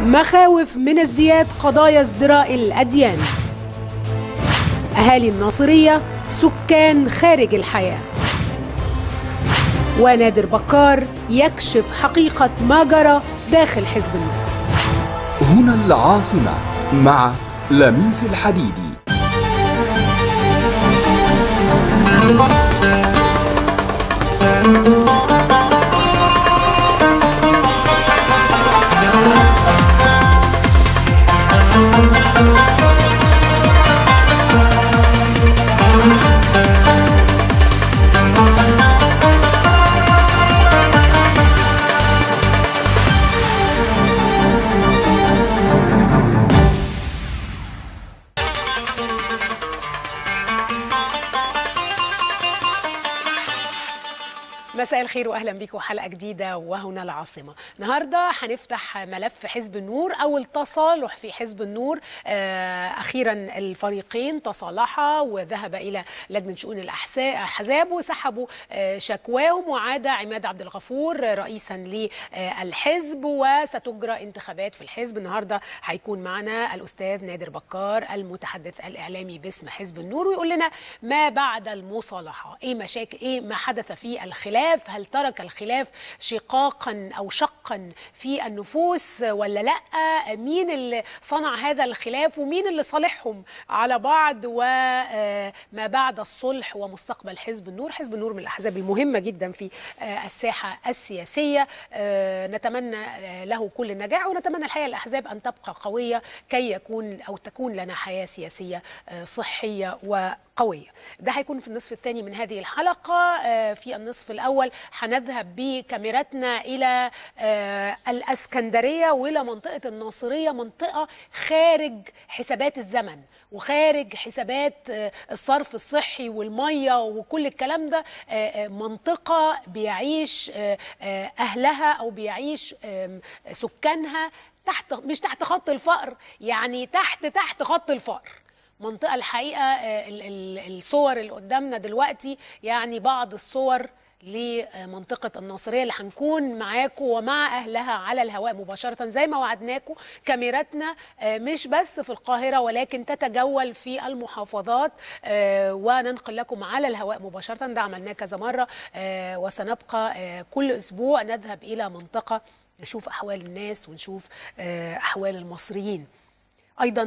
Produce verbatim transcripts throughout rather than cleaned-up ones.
مخاوف من ازدياد قضايا ازدراء الأديان. أهالي الناصرية سكان خارج الحياة. ونادر بكار يكشف حقيقة ما جرى داخل حزب النور. هنا العاصمة مع لميس الحديدي. مساء الخير واهلا بيكم حلقه جديده وهنا العاصمه. النهارده هنفتح ملف حزب النور او التصالح في حزب النور. اخيرا الفريقين تصالحا وذهب الى لجنه شؤون الاحزاب وسحبوا شكواهم، وعاد عماد عبد الغفور رئيسا للحزب وستجرى انتخابات في الحزب. النهارده هيكون معنا الاستاذ نادر بكار المتحدث الاعلامي باسم حزب النور ويقول لنا ما بعد المصالحه، ايه مشاكل، ايه ما حدث في الخلاف، هل ترك الخلاف شقاقا أو شقا في النفوس ولا لا، مين اللي صنع هذا الخلاف ومين اللي صالحهم على بعض، وما بعد الصلح ومستقبل حزب النور. حزب النور من الأحزاب المهمة جدا في الساحة السياسية، نتمنى له كل النجاح ونتمنى الحقيقة الأحزاب أن تبقى قوية كي يكون أو تكون لنا حياة سياسية صحية وقوية. ده هيكون في النصف الثاني من هذه الحلقة. في النصف الأول هنذهب بكاميراتنا إلى الأسكندرية وإلى منطقة الناصرية، منطقة خارج حسابات الزمن وخارج حسابات الصرف الصحي والمية وكل الكلام ده، منطقة بيعيش أهلها أو بيعيش سكانها تحت، مش تحت خط الفقر، يعني تحت تحت خط الفقر. منطقة الحقيقة الصور اللي قدامنا دلوقتي يعني بعض الصور لمنطقة الناصرية اللي هنكون معاكم ومع أهلها على الهواء مباشرة زي ما وعدناكم. كاميراتنا مش بس في القاهرة ولكن تتجول في المحافظات وننقل لكم على الهواء مباشرة. ده عملناه كذا مرة وسنبقى كل أسبوع نذهب إلى منطقة نشوف أحوال الناس ونشوف أحوال المصريين. ايضا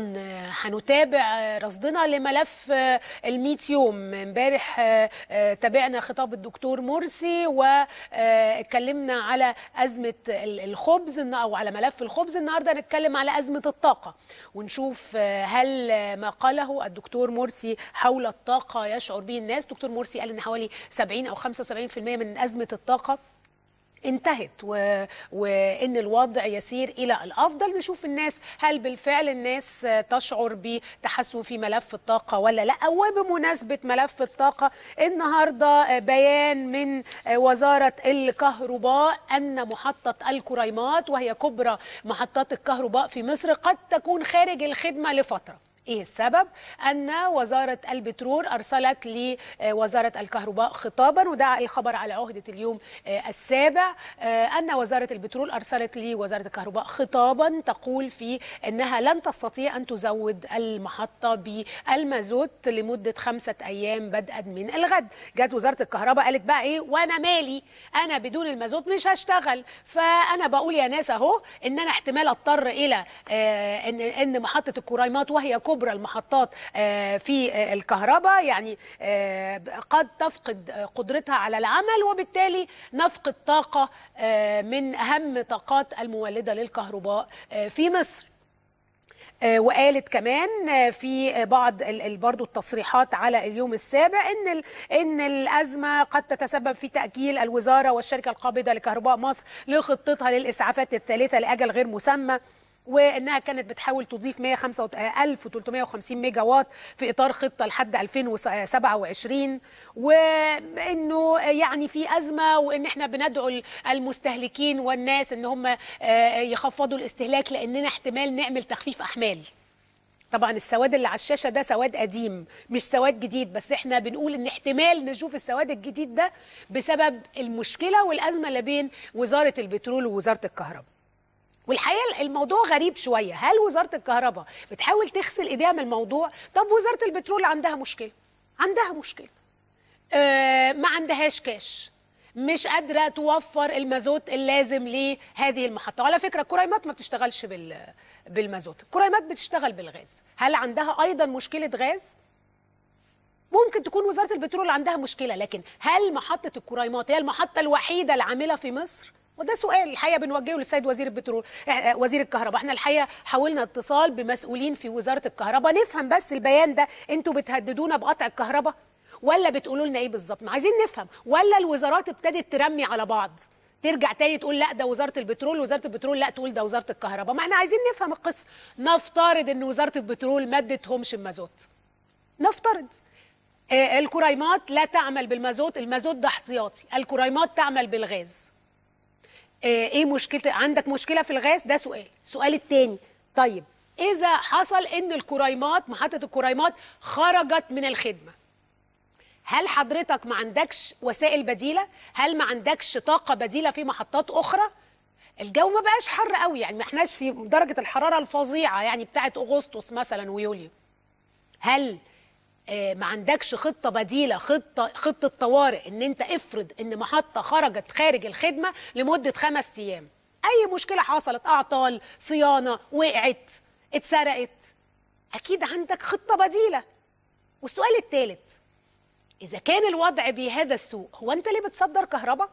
هنتابع رصدنا لملف المئة يوم. امبارح تابعنا خطاب الدكتور مرسي واتكلمنا على ازمه الخبز او على ملف الخبز. النهارده هنتكلم على ازمه الطاقه ونشوف هل ما قاله الدكتور مرسي حول الطاقه يشعر به الناس. دكتور مرسي قال ان حوالي سبعين او خمسة وسبعين بالمئة من ازمه الطاقه انتهت و... وان الوضع يسير الى الافضل. نشوف الناس هل بالفعل الناس تشعر بتحسن في ملف الطاقه ولا لا. وبمناسبه ملف الطاقه النهارده بيان من وزاره الكهرباء ان محطه الكريمات وهي كبرى محطات الكهرباء في مصر قد تكون خارج الخدمه لفتره. ايه السبب؟ ان وزاره البترول ارسلت لوزاره الكهرباء خطابا، وده الخبر على عهده اليوم السابع، ان وزاره البترول ارسلت لوزاره الكهرباء خطابا تقول فيه انها لن تستطيع ان تزود المحطه بالمازوت لمده خمسه ايام بدءا من الغد. جت وزاره الكهرباء قالت بقى ايه، وانا مالي، انا بدون المازوت مش هشتغل. فانا بقول يا ناس اهو ان انا احتمال اضطر الى ان ان محطه الكريمات وهي كبرى المحطات في الكهرباء يعني قد تفقد قدرتها على العمل، وبالتالي نفقد طاقة من أهم طاقات المولدة للكهرباء في مصر. وقالت كمان في بعض برضو التصريحات على اليوم السابع ان ان الازمه قد تتسبب في تاجيل الوزاره والشركه القابضه لكهرباء مصر لخطتها للاسعافات الثالثه لاجل غير مسمى، وانها كانت بتحاول تضيف ألف وثلاثمئة وخمسين ميجا وات في اطار خطه لحد ألفين وسبعة وعشرين، وانه يعني في ازمه وان احنا بندعو المستهلكين والناس ان هم يخفضوا الاستهلاك لاننا احتمال نعمل تخفيف احمال. طبعا السواد اللي على الشاشه ده سواد قديم مش سواد جديد، بس احنا بنقول ان احتمال نشوف السواد الجديد ده بسبب المشكله والازمه اللي بين وزاره البترول ووزاره الكهرباء. والحقيقه الموضوع غريب شويه، هل وزاره الكهرباء بتحاول تغسل ايديها من الموضوع؟ طب وزاره البترول عندها مشكله، عندها مشكله آه ما عندهاش كاش، مش قادره توفر المازوت اللازم لهذه المحطه. وعلى فكره الكريمات ما بتشتغلش بال بالمازوت، الكريمات بتشتغل بالغاز. هل عندها ايضا مشكله غاز؟ ممكن تكون وزاره البترول عندها مشكله، لكن هل محطه الكريمات هي المحطه الوحيده العامله في مصر؟ وده سؤال الحقيقه بنوجهه للسيد وزير البترول وزير الكهرباء. احنا الحقيقه حاولنا اتصال بمسؤولين في وزاره الكهرباء نفهم بس البيان ده، انتوا بتهددونا بقطع الكهرباء ولا بتقولوا لنا ايه بالظبط؟ ما عايزين نفهم، ولا الوزارات ابتدت ترمي على بعض، ترجع تاني تقول لا ده وزاره البترول، وزاره البترول لا تقول ده وزاره الكهرباء. ما احنا عايزين نفهم القصه. نفترض ان وزاره البترول ما ادتهمش المازوت، نفترض آه الكريمات لا تعمل بالمازوت، المازوت ده احتياطي، الكريمات تعمل بالغاز. آه ايه مشكله؟ عندك مشكله في الغاز؟ ده سؤال. السؤال الثاني، طيب اذا حصل ان الكريمات محطه الكريمات خرجت من الخدمه، هل حضرتك ما عندكش وسائل بديله؟ هل ما عندكش طاقه بديله في محطات اخرى؟ الجو ما بقاش حر قوي، يعني ما احناش في درجه الحراره الفظيعه يعني بتاعه اغسطس مثلا ويوليو. هل آه ما عندكش خطه بديله، خطه خطه طوارئ، ان انت افرض ان محطه خرجت خارج الخدمه لمده خمس ايام، اي مشكله حصلت، اعطال، صيانه، وقعت، اتسرقت، اكيد عندك خطه بديله. والسؤال الثالث، إذا كان الوضع بهذا السوء، هو أنت ليه بتصدر كهرباء؟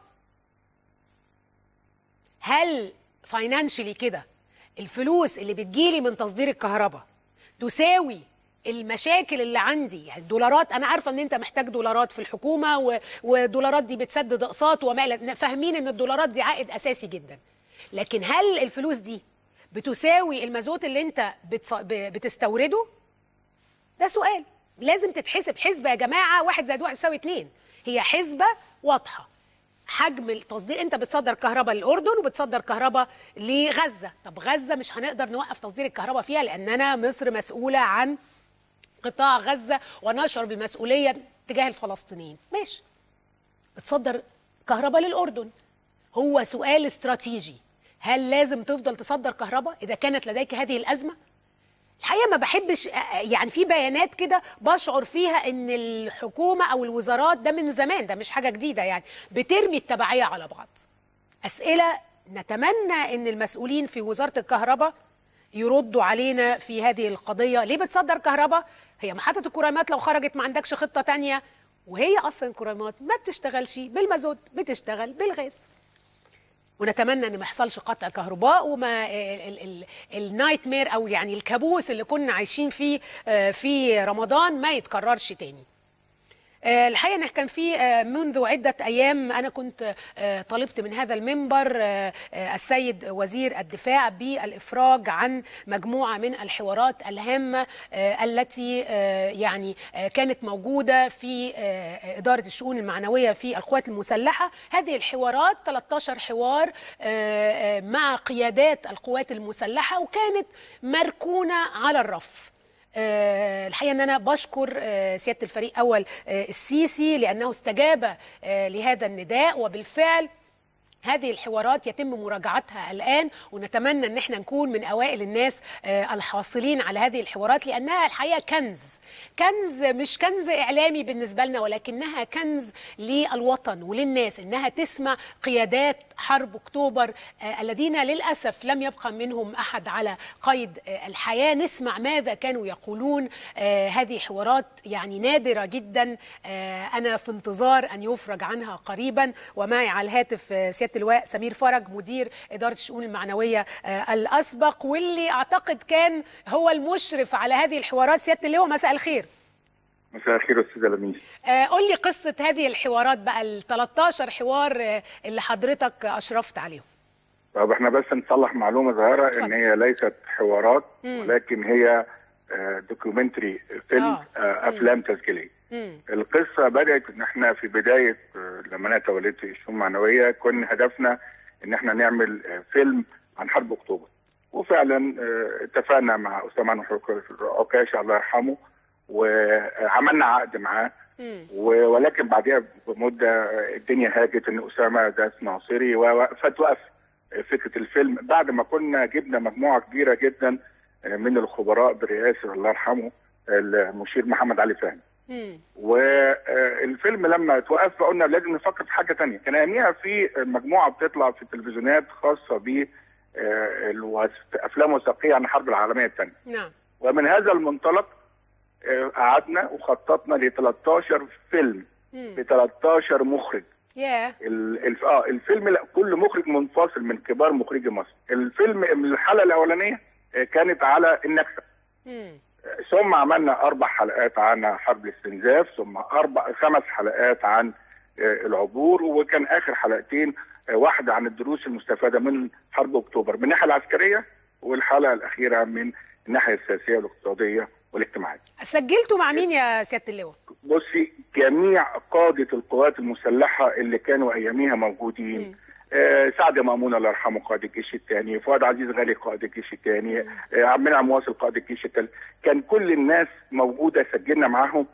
هل فاينانشلي كده الفلوس اللي بتجيلي من تصدير الكهرباء تساوي المشاكل اللي عندي؟ يعني الدولارات، أنا عارفة إن أنت محتاج دولارات في الحكومة، ودولارات دي بتسدد أقساط وما إلى، فاهمين إن الدولارات دي عائد أساسي جدا، لكن هل الفلوس دي بتساوي المازوت اللي أنت بتستورده؟ ده سؤال لازم تتحسب حسبه يا جماعه. واحد زائد واحد يساوي اتنين، هي حسبه واضحه. حجم التصدير، انت بتصدر كهرباء للاردن وبتصدر كهرباء لغزه، طب غزه مش هنقدر نوقف تصدير الكهرباء فيها لاننا مصر مسؤوله عن قطاع غزه ونشعر بالمسؤوليه تجاه الفلسطينيين، ماشي. بتصدر كهرباء للاردن، هو سؤال استراتيجي، هل لازم تفضل تصدر كهرباء اذا كانت لديك هذه الازمه؟ الحقيقه ما بحبش، يعني في بيانات كده بشعر فيها ان الحكومه او الوزارات، ده من زمان، ده مش حاجه جديده يعني، بترمي التبعيه على بعض. اسئله نتمنى ان المسؤولين في وزاره الكهرباء يردوا علينا في هذه القضيه. ليه بتصدر كهرباء؟ هي محطه الكريمات لو خرجت ما عندكش خطه تانية، وهي اصلا الكريمات ما بتشتغلش بالمازوت، بتشتغل بالغاز. ونتمنى ان ما يحصلش قطع كهرباء، وما النايت مير او يعني الكابوس اللي كنا عايشين فيه في رمضان ما يتكررش تاني. الحقيقه ان كان في منذ عده ايام انا كنت طلبت من هذا المنبر السيد وزير الدفاع بالافراج عن مجموعه من الحوارات الهامه التي يعني كانت موجوده في اداره الشؤون المعنويه في القوات المسلحه. هذه الحوارات ثلاثة عشر حوار مع قيادات القوات المسلحه، وكانت مركونه على الرف. أه الحقيقه ان انا بشكر أه سياده الفريق اول أه السيسي لانه استجاب أه لهذا النداء، وبالفعل هذه الحوارات يتم مراجعتها الآن، ونتمنى أن احنا نكون من أوائل الناس الحاصلين على هذه الحوارات، لأنها الحقيقة كنز، كنز مش كنز إعلامي بالنسبة لنا، ولكنها كنز للوطن وللناس، إنها تسمع قيادات حرب أكتوبر الذين للأسف لم يبقى منهم أحد على قيد الحياة، نسمع ماذا كانوا يقولون. هذه حوارات يعني نادرة جدا، أنا في انتظار أن يفرج عنها قريبا. ومعي على الهاتف سيادة اللواء سمير فرج مدير إدارة الشؤون المعنوية الأسبق، واللي أعتقد كان هو المشرف على هذه الحوارات. سيادة اللواء مساء الخير. مساء الخير أستاذة لميس. قول لي قصة هذه الحوارات بقى، ال ثلاثة عشر حوار اللي حضرتك أشرفت عليهم. طب احنا بس نصلح معلومة صغيرة، اتفضل. إن هي ليست حوارات، مم. ولكن هي دوكيومنتري فيلم، آه. أفلام تسجيلية. مم. القصة بدأت إن احنا في بداية لما أنا توليت الشؤون المعنوية كنا هدفنا إن احنا نعمل فيلم عن حرب أكتوبر، وفعلا اتفقنا مع أسامة عكاشة الله يرحمه وعملنا عقد معاه، ولكن بعدها بمدة الدنيا هاجت إن أسامة ده ناصري وفتوقف فكره الفيلم بعد ما كنا جبنا مجموعه كبيره جدا من الخبراء برئاسه الله يرحمه المشير محمد علي فهمي. والفيلم لما توقف قلنا لازم نفكر في حاجه ثانيه. كان اياميها في مجموعه بتطلع في التلفزيونات خاصه ب افلام وثائقيه عن الحرب العالميه الثانيه. نعم. ومن هذا المنطلق قعدنا وخططنا ل تلتاشر فيلم ب تلتاشر مخرج. ياه. yeah. اه الفيلم لا كل مخرج منفصل من كبار مخرجي مصر. الفيلم من الحلقه الاولانيه كانت على النكسه. مم. ثم عملنا اربع حلقات عن حرب الاستنزاف، ثم اربع خمس حلقات عن العبور، وكان اخر حلقتين واحده عن الدروس المستفاده من حرب اكتوبر من الناحيه العسكريه، والحلقه الاخيره من الناحيه السياسيه والاقتصاديه والاجتماعيه. سجلتوا مع مين يا سياده اللواء؟ بصي جميع قاده القوات المسلحه اللي كانوا اياميها موجودين. آه سعد مامون الله يرحمه قائد الجيش الثاني، فؤاد عزيز غالي قائد الجيش الثاني، آه عبد المنعم واصل قائد الجيش الثالث، كان كل الناس موجوده سجلنا معاهم.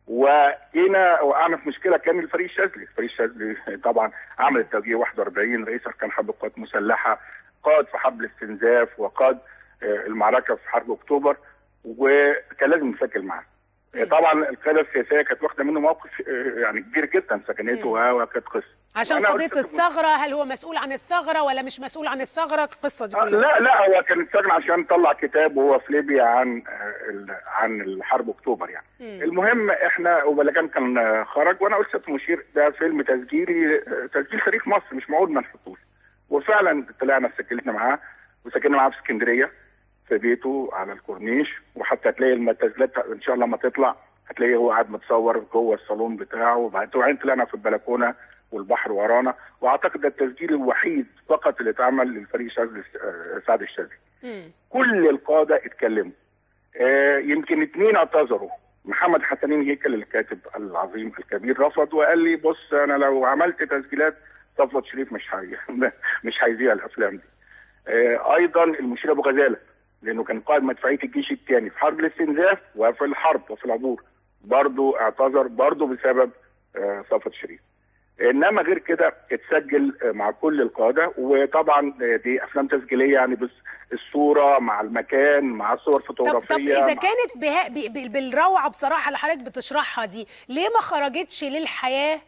وجينا وقعنا في مشكله كان الفريق الشاذلي، الفريق الشاذلي طبعا عمل التوجيه واحد وأربعين رئيس اركان حرب القوات المسلحه، قائد في حرب الاستنزاف وقاد آه المعركه في حرب اكتوبر، وكان لازم نسجل معاه. طبعا القياده السياسيه كانت واخده منه موقف يعني كبير جدا، سكنته وكانت قصه عشان قضيه الثغره. هل هو مسؤول عن الثغره ولا مش مسؤول عن الثغره؟ القصه دي كلها. لا لا هو كان اتسجن عشان طلع كتاب وهو في ليبيا عن عن الحرب اكتوبر يعني. مم. المهم احنا وبلجان كان خرج وانا قلت سياده المشير ده فيلم تسجيلي تسجيل تاريخ مصر مش معقول ما نحطوش. وفعلا طلعنا سجلنا معاه وسجلنا معاه في اسكندريه في بيته على الكورنيش، وحتى هتلاقي التسجيلات ان شاء الله لما تطلع هتلاقيه هو قاعد متصور جوه الصالون بتاعه، وبعدين طلعنا في البلكونه والبحر ورانا. واعتقد ده التسجيل الوحيد فقط اللي اتعمل للفريق شاذلي سعد الشاذلي. كل القاده اتكلموا. آه يمكن اثنين اعتذروا. محمد حسنين هيكل الكاتب العظيم الكبير رفض وقال لي بص انا لو عملت تسجيلات صفوت شريف مش هي مش هيذيع الافلام دي. آه ايضا المشير ابو غزاله لانه كان قائد مدفعيه الجيش الثاني في حرب الاستنزاف وفي الحرب وفي العبور برضه اعتذر برضه بسبب آه صفوت شريف. انما غير كده اتسجل مع كل القاده، وطبعا دي افلام تسجيليه يعني بس الصوره مع المكان مع صور فوتوغرافيه. طب, طب اذا كانت بها بالروعه بصراحه اللي حضرتك بتشرحها دي، ليه ما خرجتش للحياه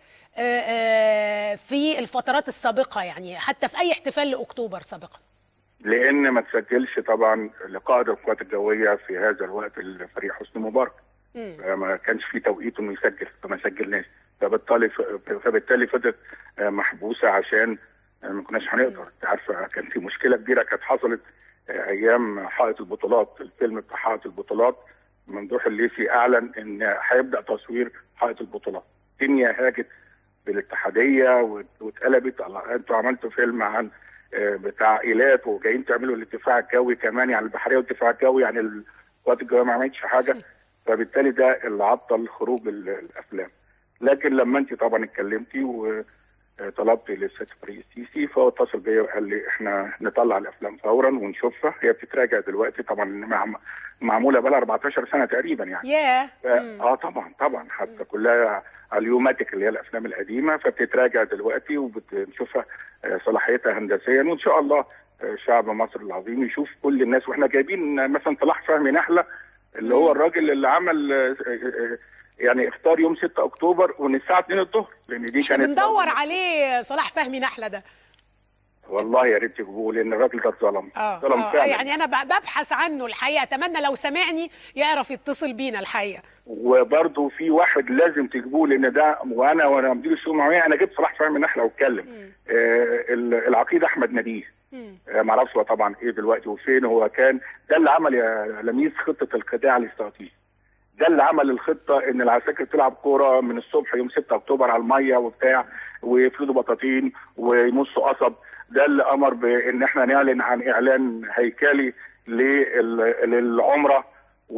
في الفترات السابقه يعني حتى في اي احتفال لاكتوبر سابقا؟ لان ما تسجلش طبعا لقائد القوات الجويه في هذا الوقت الفريق حسني مبارك. ما كانش في توقيت انه يسجل فما سجلناش، فبالتالي فبالتالي فضلت محبوسه عشان ما كناش هنقدر. انت عارفه كان في مشكله كبيره كانت حصلت ايام حائط البطولات، الفيلم بتاع حائط البطولات ممدوح الليثي اعلن ان هيبدا تصوير حائط البطولات. الدنيا هاجت بالاتحاديه واتقلبت، الله انتوا عملتوا فيلم عن بتاع ايلات وجايين تعملوا الدفاع الجوي كمان، يعني البحريه والدفاع الجوي، يعني القوات الجويه ما عملتش حاجه، فبالتالي ده اللي عطل خروج الافلام. لكن لما انت طبعا اتكلمتي وطلبتي للسيد فريق السيسي فهو اتصل بيا وقال لي احنا نطلع الافلام فورا ونشوفها. هي بتتراجع دلوقتي طبعا، معموله بقى لها أربعتاشر سنه تقريبا يعني. ياه yeah. اه طبعا طبعا حتى كلها اليوماتيك اللي هي الافلام القديمه، فبتتراجع دلوقتي وبنشوفها صلاحيتها هندسيا، وان شاء الله شعب مصر العظيم يشوف كل الناس. واحنا جايبين مثلا صلاح فهمي نحله اللي هو الراجل اللي عمل يعني اختار يوم ستة اكتوبر ومن الساعه اتنين الظهر، لان دي كانت بندور عليه صلاح فهمي نحله ده. والله يا ريت تجيبوه لان الراجل ده اتظلم. ظلم فعلا. يعني انا ببحث عنه الحقيقه، اتمنى لو سمعني يعرف يتصل بينا الحقيقه. وبرده في واحد لازم تجيبوه لان ده، وانا وانا مدير الشؤون المعنويه انا جبت صلاح فهمي نحله واتكلم. آه العقيد احمد نبيه، آه ما اعرفش طبعا ايه دلوقتي وفين. هو كان ده اللي عمل يا لميس خطه الخداع الاستراتيجي، ده اللي عمل الخطه ان العساكر تلعب كوره من الصبح يوم ستة اكتوبر على الميه وبتاع ويفردوا بطاطين ويمصوا قصب. ده اللي امر بان احنا نعلن عن اعلان هيكلي للعمره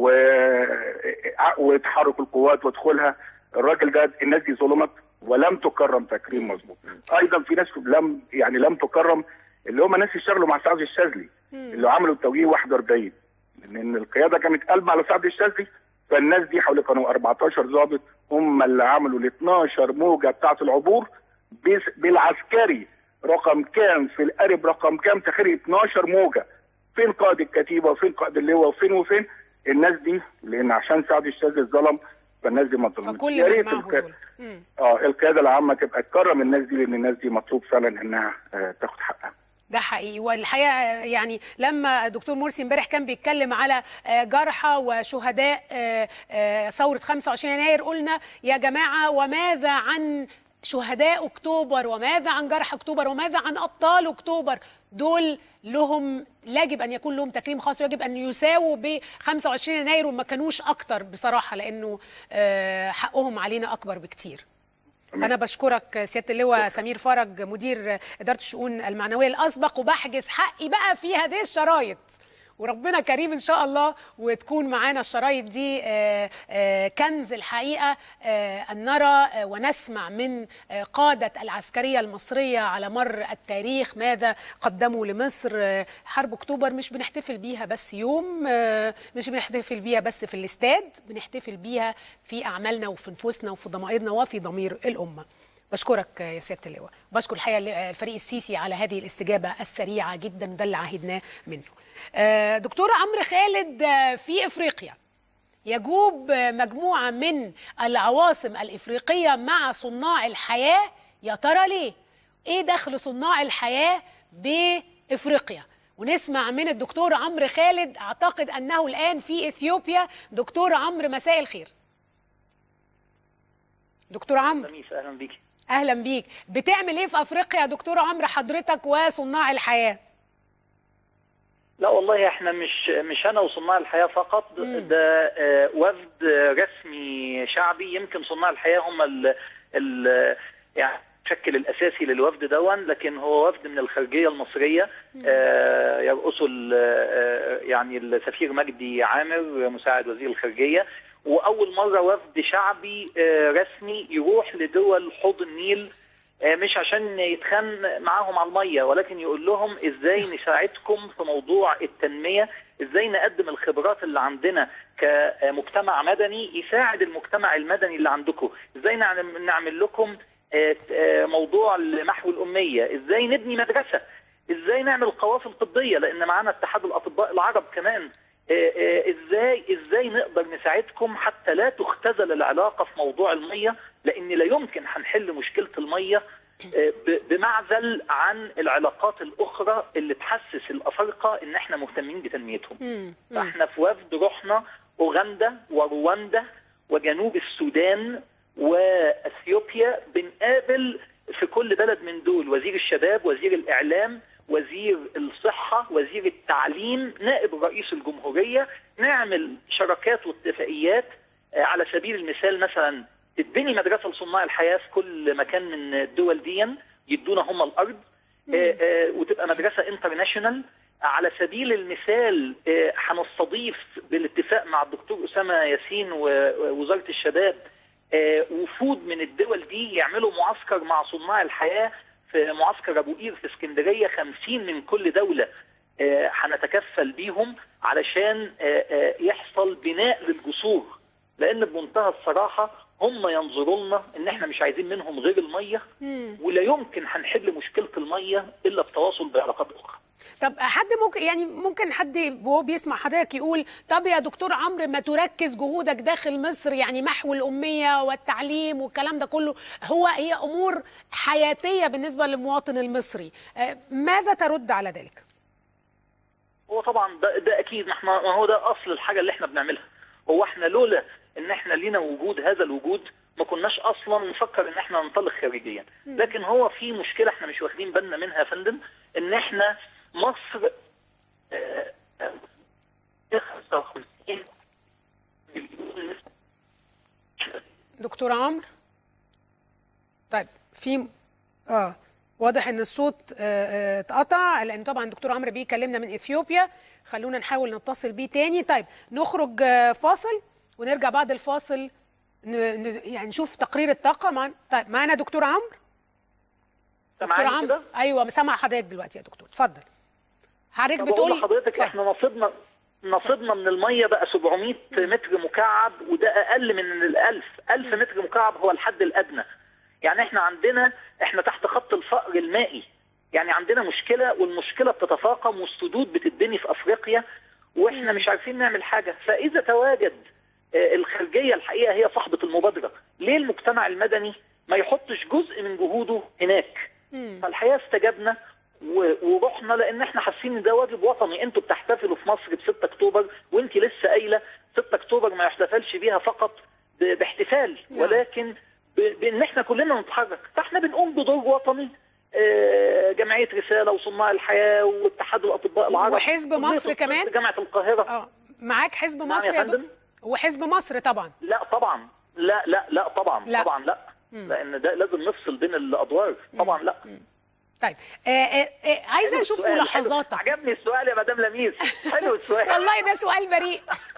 وتحرك القوات وادخلها. الراجل ده الناس دي ظلمت ولم تكرم تكريم مظبوط. ايضا في ناس لم يعني لم تكرم اللي هم ناس اشتغلوا مع سعد الشاذلي اللي عملوا التوجيه واحد وأربعين، لان القياده كانت قلبه على سعد الشاذلي. فالناس دي حوالي كانوا أربعتاشر ضابط هم اللي عملوا ال اتناشر موجه بتاعه العبور بالعسكري رقم كام في القارب رقم كام تخيل اتناشر موجه، فين قائد الكتيبه وفين قائد اللواء وفين وفين الناس دي، لان عشان سعد الشاذلي اتظلم فالناس دي ما اتظلمتش. فكل يا ريت الك... اه القياده العامه تبقى تكرم الناس دي، لان الناس دي مطلوب فعلا انها آه تاخد حقها. ده حقيقي. والحقيقه يعني لما الدكتور مرسي امبارح كان بيتكلم على جرحى وشهداء ثوره خمسة وعشرين يناير، قلنا يا جماعه وماذا عن شهداء اكتوبر، وماذا عن جرحى اكتوبر، وماذا عن ابطال اكتوبر؟ دول لهم يجب ان يكون لهم تكريم خاص، ويجب ان يساووا ب خمسة وعشرين يناير وما كانوش اكتر بصراحه، لانه حقهم علينا اكبر بكتير. أنا بشكرك سيادة اللواء سمير فرج مدير إدارة الشؤون المعنوية الأسبق، وبحجز حقي بقى في هذه الشرايط، وربنا كريم إن شاء الله وتكون معانا الشرايط دي كنز الحقيقة، أن نرى ونسمع من قادة العسكرية المصرية على مر التاريخ ماذا قدموا لمصر. حرب أكتوبر مش بنحتفل بيها بس يوم، مش بنحتفل بيها بس في الاستاد، بنحتفل بيها في أعمالنا وفي نفوسنا وفي ضمائرنا وفي ضمير الأمة. بشكرك يا سيادة اللواء، بشكر الحقيقة الفريق السيسي على هذه الاستجابة السريعة جدا، ده اللي عهدناه منه. دكتور عمرو خالد، في إفريقيا يجوب مجموعة من العواصم الإفريقية مع صناع الحياة، يا ترى ليه؟ إيه دخل صناع الحياة بإفريقيا؟ ونسمع من الدكتور عمرو خالد، أعتقد أنه الآن في إثيوبيا. دكتور عمرو مساء الخير. دكتور عمرو اهلا بيكي. اهلا بيك. بتعمل ايه في افريقيا يا دكتور عمرو حضرتك وصناع الحياه؟ لا والله احنا مش مش انا وصناع الحياه فقط، ده وفد رسمي شعبي. يمكن صناع الحياه هم ال ال يعني الشكل الاساسي للوفد دون، لكن هو وفد من الخارجيه المصريه يرأسه يعني السفير مجدي عامر مساعد وزير الخارجيه، واول مره وفد شعبي رسمي يروح لدول حوض النيل، مش عشان يتخان معاهم على الميه، ولكن يقول لهم ازاي نساعدكم في موضوع التنميه، ازاي نقدم الخبرات اللي عندنا كمجتمع مدني يساعد المجتمع المدني اللي عندكم، ازاي نعمل لكم موضوع محو الاميه، ازاي نبني مدرسه، ازاي نعمل قوافل طبيه، لان معانا اتحاد الاطباء العرب كمان، ازاي ازاي نقدر نساعدكم حتى لا تختزل العلاقه في موضوع الميه، لان لا يمكن هنحل مشكله الميه بمعزل عن العلاقات الاخرى اللي تحسس الافارقه ان احنا مهتمين بتنميتهم. فاحنا في وفد رحنا اوغندا ورواندا وجنوب السودان واثيوبيا، بنقابل في كل بلد من دول وزير الشباب، وزير الاعلام، وزير الصحة، وزير التعليم، نائب رئيس الجمهورية، نعمل شراكات واتفاقيات. على سبيل المثال مثلا تتبني مدرسة لصناع الحياة في كل مكان من الدول دي، يدونا هم الأرض وتبقى مدرسة انترناشونال. على سبيل المثال هنستضيف بالاتفاق مع الدكتور أسامة ياسين ووزارة الشباب وفود من الدول دي يعملوا معسكر مع صناع الحياة في معسكر ابو قير في اسكندريه، خمسين من كل دوله هنتكفل بيهم علشان يحصل بناء للجسور، لان بمنتهى الصراحه هم ينظروا لنا ان احنا مش عايزين منهم غير الميه، ولا يمكن هنحل مشكله الميه الا بتواصل بعلاقات اخرى. طب حد ممكن يعني ممكن حد وهو بيسمع حضرتك يقول طب يا دكتور عمرو ما تركز جهودك داخل مصر، يعني محو الأمية والتعليم والكلام ده كله هو هي أمور حياتية بالنسبة للمواطن المصري، ماذا ترد على ذلك؟ هو طبعا ده, ده أكيد، ما هو ده أصل الحاجة اللي احنا بنعملها. هو احنا لولا ان احنا لينا وجود هذا الوجود ما كناش اصلا نفكر ان احنا ننطلق خارجيا، لكن هو في مشكلة احنا مش واخدين بالنا منها يا فندم، ان احنا مصر دكتور عمرو. طيب في اه واضح ان الصوت اتقطع، لان طبعا دكتور عمرو بيكلمنا من اثيوبيا، خلونا نحاول نتصل بيه تاني. طيب نخرج فاصل ونرجع بعد الفاصل يعني نشوف تقرير الطاقه مع... طيب معانا دكتور عمرو. دكتور عمرو ايوه سامع حضرتك دلوقتي يا دكتور، اتفضل. حضرتك بتقول لحضرتك احنا نصيبنا نصيبنا من الميه بقى سبعمائة متر مكعب، وده اقل من الألف. ألف متر مكعب هو الحد الادنى. يعني احنا عندنا احنا تحت خط الفقر المائي، يعني عندنا مشكله، والمشكله بتتفاقم، والسدود بتتبني في افريقيا واحنا مش عارفين نعمل حاجه. فاذا تواجد الخارجيه الحقيقه هي صاحبه المبادره، ليه المجتمع المدني ما يحطش جزء من جهوده هناك؟ مم. فالحقيقه استجبنا ورحنا، لان احنا حاسين ان ده واجب وطني. انتوا بتحتفلوا في مصر ب ستة اكتوبر، وانت لسه قايله ستة اكتوبر ما يحتفلش بيها فقط باحتفال، ولكن بان احنا كلنا نتحرك. فاحنا بنقوم بدور وطني، جمعيه رساله وصناع الحياه واتحاد الاطباء العرب وحزب مصر كمان، جامعه القاهره. اه معاك حزب مصر يا دكتور؟ وحزب مصر طبعا؟ لا طبعا، لا لا لا طبعا، لا. طبعا لا. مم. لان ده لازم نفصل بين الادوار طبعا. لا. مم. طيب آه آه آه عايزه اشوف ملاحظاتك. عجبني السؤال يا مدام لميس، حلو السؤال. والله ده سؤال بريء.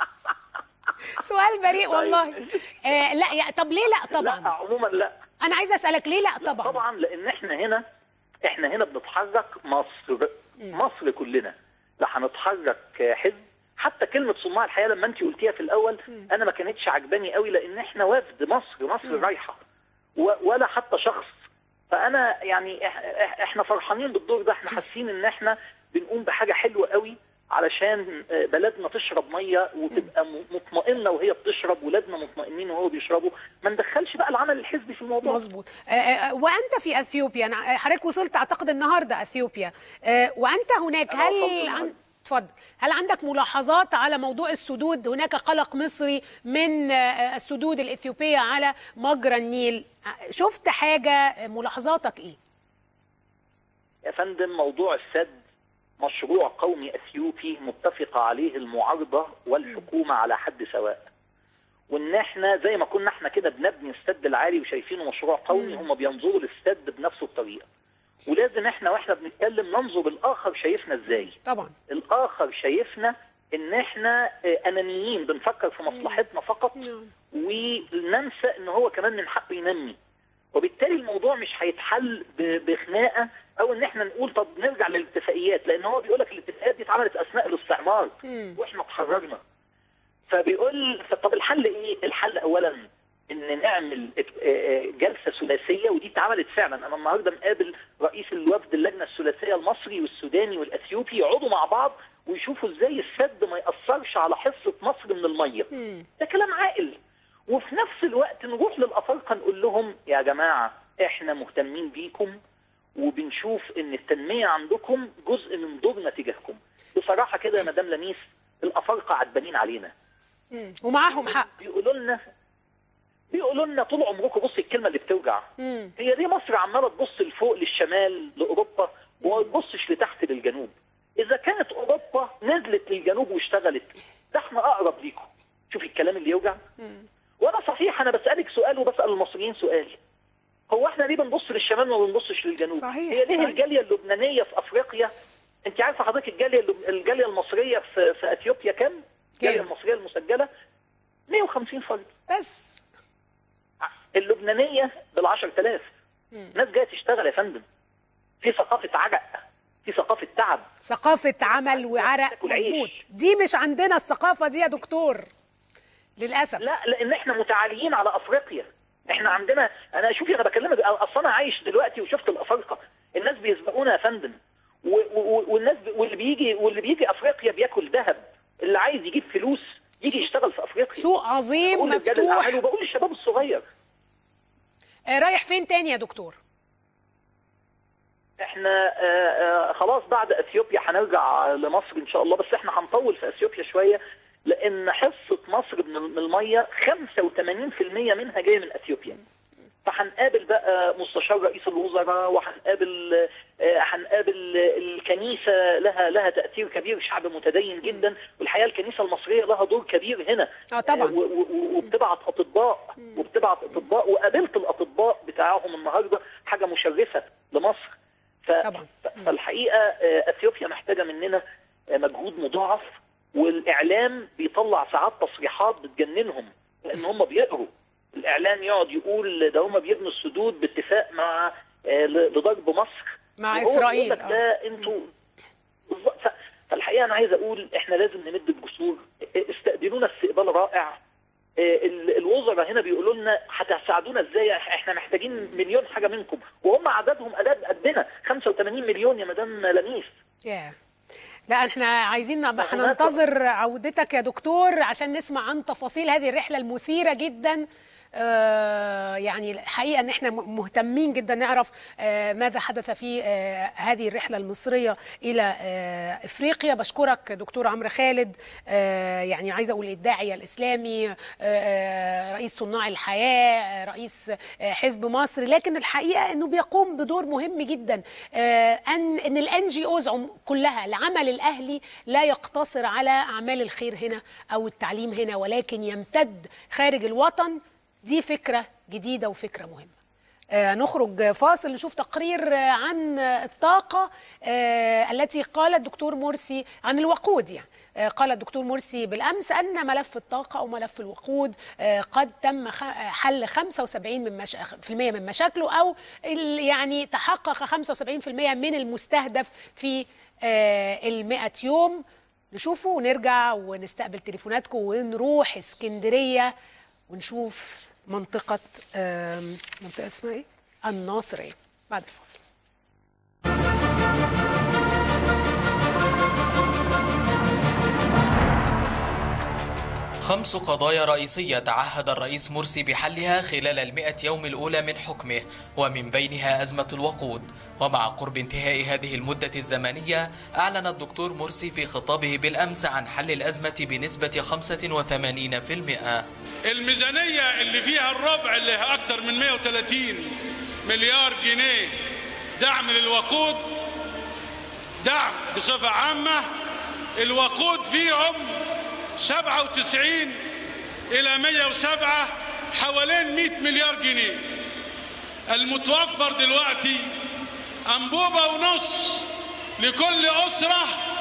سؤال بريء والله. آه لا يا طب ليه لا طبعا؟ لا عموما لا. انا عايزه اسالك ليه لا طبعا؟ لا طبعا لان احنا هنا احنا هنا بنتحرك مصر، مصر كلنا. لا هنتحرك حزب. حتى كلمه صناع الحياه لما انت قلتيها في الاول م. انا ما كانتش عجباني قوي، لان احنا وفد مصر، مصر م. رايحه ولا حتى شخص. فانا يعني احنا فرحانين بالدور ده، احنا حاسين ان احنا بنقوم بحاجه حلوه قوي علشان بلدنا تشرب ميه وتبقى مطمئنه وهي بتشرب، ولادنا مطمئنين وهو بيشربوا، ما ندخلش بقى العمل الحزبي في الموضوع. مظبوط. وانت في اثيوبيا، حضرتك وصلت اعتقد النهارده اثيوبيا، وانت هناك هل عن... اتفضل، هل عندك ملاحظات على موضوع السدود؟ هناك قلق مصري من السدود الاثيوبيه على مجرى النيل، شفت حاجه؟ ملاحظاتك ايه؟ يا فندم موضوع السد مشروع قومي اثيوبي متفقه عليه المعارضه والحكومه على حد سواء، وان احنا زي ما كنا احنا كده بنبني السد العالي وشايفينه مشروع قومي، هم بينظروا للسد بنفس الطريقه. ولازم احنا واحنا بنتكلم ننظر الاخر شايفنا ازاي. طبعا الاخر شايفنا ان احنا انانيين بنفكر في مصلحتنا فقط، وننسى ان هو كمان من حقه ينمي. وبالتالي الموضوع مش هيتحل بخناقه او ان احنا نقول طب نرجع للاتفاقيات، لان هو بيقول لك الاتفاقيات دي اتعملت اثناء الاستعمار واحنا اتحررنا. فبيقول طب الحل ايه؟ الحل اولا ان نعمل جلسه ثلاثيه، ودي اتعملت فعلا. انا النهارده مقابل رئيس الوفد اللجنه الثلاثيه المصري والسوداني والاثيوبي، يقعدوا مع بعض ويشوفوا ازاي السد ما ياثرش على حصه مصر من الميه. ده كلام عاقل. وفي نفس الوقت نروح للافارقه نقول لهم يا جماعه احنا مهتمين بيكم وبنشوف ان التنميه عندكم جزء من دورنا تجاهكم. بصراحه كده يا مدام لميس الافارقه عدبانين علينا. امم ومعاهم حق. بيقولوا لنا بيقولوا لنا طول عمركم، بص الكلمه اللي بتوجع، مم. هي ليه مصر عماله تبص لفوق للشمال لاوروبا وما تبصش لتحت للجنوب؟ اذا كانت اوروبا نزلت للجنوب واشتغلت، ده احنا اقرب ليكم. شوف الكلام اللي يوجع. مم. وانا صحيح انا بسالك سؤال وبسال المصريين سؤال، هو احنا ليه بنبص للشمال وما بنبصش للجنوب؟ صحيح. هي ليه صحيح. الجاليه اللبنانيه في افريقيا، انت عارفه حضرتك الجاليه الجاليه المصريه في في اثيوبيا كام؟ الجاليه المصريه المسجله مئة وخمسين فرد بس. اللبنانيه بال عشرة آلاف. ناس جايه تشتغل يا فندم. في ثقافه عرق، في ثقافه تعب، ثقافه عمل وعرق. مظبوط. دي مش عندنا الثقافه دي يا دكتور للاسف. لا لان احنا متعاليين على افريقيا. احنا عندنا، انا شوفي انا بكلمك اصلا انا عايش دلوقتي وشفت الافارقه، الناس بيسبقونا يا فندم، والناس واللي بيجي واللي بيجي افريقيا بياكل ذهب، اللي عايز يجيب فلوس يجي يشتغل في افريقيا. سوق عظيم مفتوح. وبقول للشباب الصغير آه رايح فين تاني يا دكتور؟ احنا آه آه خلاص بعد اثيوبيا هنرجع لمصر ان شاء الله، بس احنا هنطول في اثيوبيا شويه، لان حصه مصر من الميه خمسة وثمانين بالمئة منها جايه من اثيوبيا. فهنقابل بقى مستشار رئيس الوزراء، وهنقابل هنقابل الكنيسه لها لها تاثير كبير، شعب متدين جدا، والحقيقه الكنيسه المصريه لها دور كبير هنا. اه طبعا. وبتبعت اطباء وبتبعت اطباء وقابلت الاطباء بتاعهم النهارده، حاجه مشرفه لمصر. ف... طبعا. فالحقيقه اثيوبيا محتاجه مننا مجهود مضاعف، والاعلام بيطلع ساعات تصريحات بتجننهم، لان هم بيقروا الاعلام يقعد يقول ده هم بيبنوا السدود باتفاق مع لضرب مصر مع اسرائيل. يقول لك ده انتوا. فالحقيقه انا عايز اقول احنا لازم نمد الجسور. استقبلونا استقبال رائع، الوزراء هنا بيقولوا لنا هتساعدونا ازاي؟ احنا محتاجين مليون حاجه منكم، وهم عددهم قد قدنا خمسة وثمانين مليون يا مدام لميس. yeah. لا احنا عايزين هننتظر عودتك يا دكتور عشان نسمع عن تفاصيل هذه الرحله المثيره جدا. آه يعني الحقيقه ان احنا مهتمين جدا نعرف آه ماذا حدث في آه هذه الرحله المصريه الى آه افريقيا. بشكرك دكتور عمرو خالد، آه يعني عايزه اقول الداعيه الاسلامي، آه رئيس صناع الحياه، آه رئيس آه حزب مصر، لكن الحقيقه انه بيقوم بدور مهم جدا. آه ان ان الان جي اوز كلها، العمل الاهلي لا يقتصر على اعمال الخير هنا او التعليم هنا، ولكن يمتد خارج الوطن. دي فكرة جديدة وفكرة مهمة. آه نخرج فاصل نشوف تقرير آه عن الطاقة آه التي قال الدكتور مرسي عن الوقود. يعني آه قال الدكتور مرسي بالأمس أن ملف الطاقة أو ملف الوقود آه قد تم حل خمسة وسبعين بالمئة من مشاكله، أو يعني تحقق خمسة وسبعين بالمئة من المستهدف في آه المئة يوم. نشوفه ونرجع ونستقبل تليفوناتكم ونروح اسكندرية ونشوف منطقة منطقة اسمها ايه؟ الناصرية بعد الفاصل. خمس قضايا رئيسية تعهد الرئيس مرسي بحلها خلال المئة يوم الأولى من حكمه، ومن بينها أزمة الوقود. ومع قرب انتهاء هذه المدة الزمنية، أعلن الدكتور مرسي في خطابه بالأمس عن حل الأزمة بنسبة خمسة وثمانين بالمئة. الميزانية اللي فيها الربع اللي أكثر من مئة وثلاثين مليار جنيه دعم للوقود، دعم بصفة عامة. الوقود فيهم سبعة وتسعين إلى مئة وسبعة، حوالين مئة مليار جنيه. المتوفر دلوقتي أنبوبة ونص لكل أسرة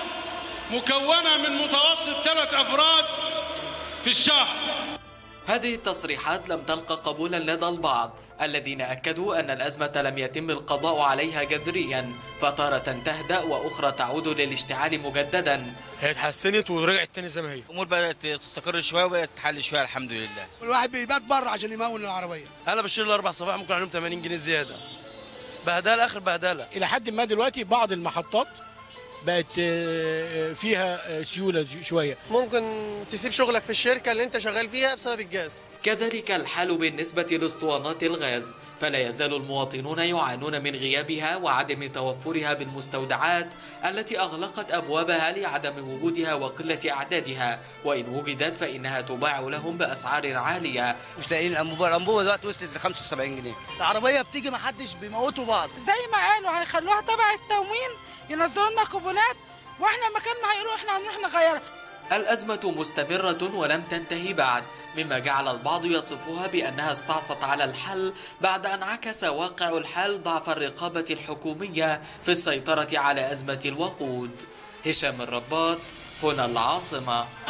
مكونة من متوسط ثلاث أفراد في الشهر. هذه التصريحات لم تلقى قبولا لدى البعض الذين أكدوا أن الأزمة لم يتم القضاء عليها جذريا، فتارة تهدأ وأخرى تعود للاشتعال مجددا. هي اتحسنت ورجعت تاني زي ما هي، الأمور بدأت تستقر شوية وبدأت تحل شوية الحمد لله. الواحد بيبات بره عشان يمون العربية. أنا بشيل الأربع صفائح ممكن عليهم ثمانين جنيه زيادة. بهدلة آخر بهدلة. إلى حد ما دلوقتي بعض المحطات بقت فيها سيولة شوية. ممكن تسيب شغلك في الشركة اللي انت شغال فيها بسبب الجاز. كذلك الحال بالنسبة لاسطوانات الغاز، فلا يزال المواطنون يعانون من غيابها وعدم توفرها بالمستودعات التي أغلقت أبوابها لعدم وجودها وقلة أعدادها، وإن وجدت فإنها تباع لهم بأسعار عالية. مش لاقيين الأنبوبة، الأنبوبة دلوقتي وصلت ل خمسة وسبعين جنيه. العربية بتيجي ما حدش بيموتوا بعض. زي ما قالوا هيخلوها تبع التموين، ينزلوا لنا كوبونات، واحنا مكان ما هيقولوا احنا هنروح نغيرها. الأزمة مستمرة ولم تنتهي بعد، مما جعل البعض يصفها بأنها استعصت على الحل بعد أن عكس واقع الحال ضعف الرقابة الحكومية في السيطرة على أزمة الوقود. هشام الرباط، هنا العاصمة.